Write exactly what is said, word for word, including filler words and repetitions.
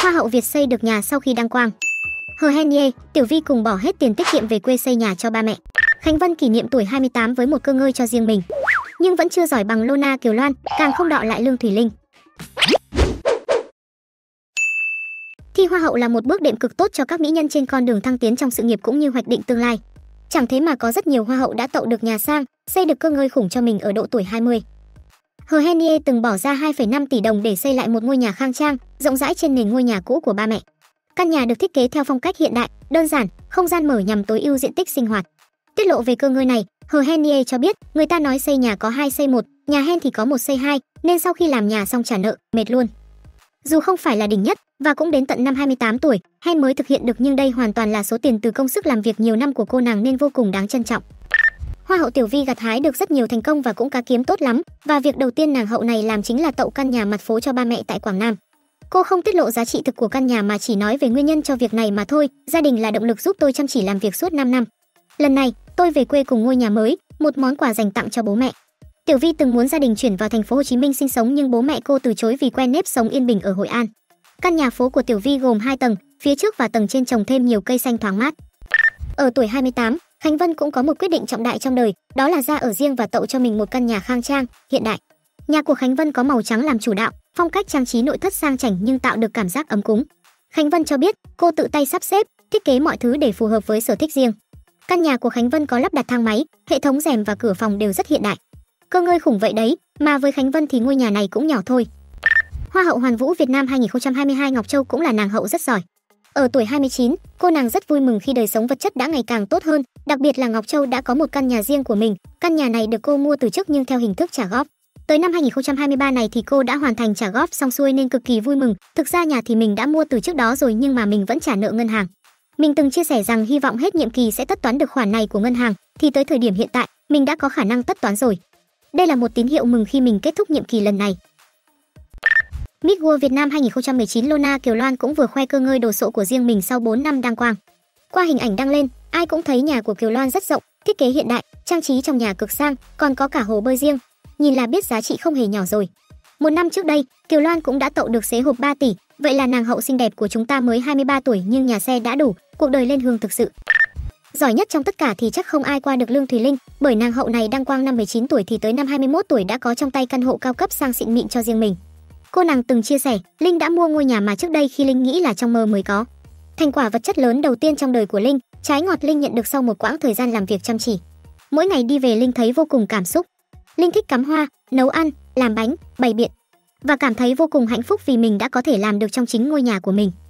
Hoa hậu Việt xây được nhà sau khi đăng quang. Hờ Hen Ye, Tiểu Vi cùng bỏ hết tiền tiết kiệm về quê xây nhà cho ba mẹ. Khánh Vân kỷ niệm tuổi hai mươi tám với một cơ ngơi cho riêng mình. Nhưng vẫn chưa giỏi bằng Lona Kiều Loan, càng không đọ lại Lương Thùy Linh. Thi Hoa hậu là một bước đệm cực tốt cho các mỹ nhân trên con đường thăng tiến trong sự nghiệp cũng như hoạch định tương lai. Chẳng thế mà có rất nhiều hoa hậu đã tậu được nhà sang, xây được cơ ngơi khủng cho mình ở độ tuổi hai mươi. Hờ Hen Ye từng bỏ ra hai phẩy năm tỷ đồng để xây lại một ngôi nhà khang trang, rộng rãi trên nền ngôi nhà cũ của ba mẹ. Căn nhà được thiết kế theo phong cách hiện đại, đơn giản, không gian mở nhằm tối ưu diện tích sinh hoạt. Tiết lộ về cơ ngơi này, Hờ Hen Ye cho biết, người ta nói xây nhà có hai xây một, nhà Hen thì có một xây hai, nên sau khi làm nhà xong trả nợ, mệt luôn. Dù không phải là đỉnh nhất và cũng đến tận năm hai mươi tám tuổi, Hen mới thực hiện được, nhưng đây hoàn toàn là số tiền từ công sức làm việc nhiều năm của cô nàng nên vô cùng đáng trân trọng. Hoa hậu Tiểu Vi gặt hái được rất nhiều thành công và cũng cá kiếm tốt lắm, và việc đầu tiên nàng hậu này làm chính là tậu căn nhà mặt phố cho ba mẹ tại Quảng Nam. Cô không tiết lộ giá trị thực của căn nhà mà chỉ nói về nguyên nhân cho việc này mà thôi. Gia đình là động lực giúp tôi chăm chỉ làm việc suốt năm năm. Lần này, tôi về quê cùng ngôi nhà mới, một món quà dành tặng cho bố mẹ. Tiểu Vi từng muốn gia đình chuyển vào thành phố Hồ Chí Minh sinh sống nhưng bố mẹ cô từ chối vì quen nếp sống yên bình ở Hội An. Căn nhà phố của Tiểu Vi gồm hai tầng, phía trước và tầng trên trồng thêm nhiều cây xanh thoáng mát. Ở tuổi hai mươi tám, Khánh Vân cũng có một quyết định trọng đại trong đời, đó là ra ở riêng và tậu cho mình một căn nhà khang trang, hiện đại. Nhà của Khánh Vân có màu trắng làm chủ đạo, phong cách trang trí nội thất sang chảnh nhưng tạo được cảm giác ấm cúng. Khánh Vân cho biết, cô tự tay sắp xếp, thiết kế mọi thứ để phù hợp với sở thích riêng. Căn nhà của Khánh Vân có lắp đặt thang máy, hệ thống rèm và cửa phòng đều rất hiện đại. Cơ ngơi khủng vậy đấy, mà với Khánh Vân thì ngôi nhà này cũng nhỏ thôi. Hoa hậu Hoàn vũ Việt Nam hai không hai hai Ngọc Châu cũng là nàng hậu rất giỏi. Ở tuổi hai mươi chín, cô nàng rất vui mừng khi đời sống vật chất đã ngày càng tốt hơn, đặc biệt là Ngọc Châu đã có một căn nhà riêng của mình. Căn nhà này được cô mua từ trước nhưng theo hình thức trả góp. Tới năm hai không hai ba này thì cô đã hoàn thành trả góp xong xuôi nên cực kỳ vui mừng. Thực ra nhà thì mình đã mua từ trước đó rồi nhưng mà mình vẫn trả nợ ngân hàng. Mình từng chia sẻ rằng hy vọng hết nhiệm kỳ sẽ tất toán được khoản này của ngân hàng, thì tới thời điểm hiện tại, mình đã có khả năng tất toán rồi. Đây là một tín hiệu mừng khi mình kết thúc nhiệm kỳ lần này. Miss World Việt Nam hai không một chín Lona Kiều Loan cũng vừa khoe cơ ngơi đồ sộ của riêng mình sau bốn năm đăng quang. Qua hình ảnh đăng lên, ai cũng thấy nhà của Kiều Loan rất rộng, thiết kế hiện đại, trang trí trong nhà cực sang, còn có cả hồ bơi riêng. Nhìn là biết giá trị không hề nhỏ rồi. Một năm trước đây, Kiều Loan cũng đã tậu được xế hộp ba tỷ, vậy là nàng hậu xinh đẹp của chúng ta mới hai mươi ba tuổi nhưng nhà xe đã đủ, cuộc đời lên hương thực sự. Giỏi nhất trong tất cả thì chắc không ai qua được Lương Thùy Linh, bởi nàng hậu này đăng quang năm mười chín tuổi thì tới năm hai mươi mốt tuổi đã có trong tay căn hộ cao cấp sang xịn mịn cho riêng mình. Cô nàng từng chia sẻ, Linh đã mua ngôi nhà mà trước đây khi Linh nghĩ là trong mơ mới có. Thành quả vật chất lớn đầu tiên trong đời của Linh, trái ngọt Linh nhận được sau một quãng thời gian làm việc chăm chỉ. Mỗi ngày đi về Linh thấy vô cùng cảm xúc. Linh thích cắm hoa, nấu ăn, làm bánh, bày biện và cảm thấy vô cùng hạnh phúc vì mình đã có thể làm được trong chính ngôi nhà của mình.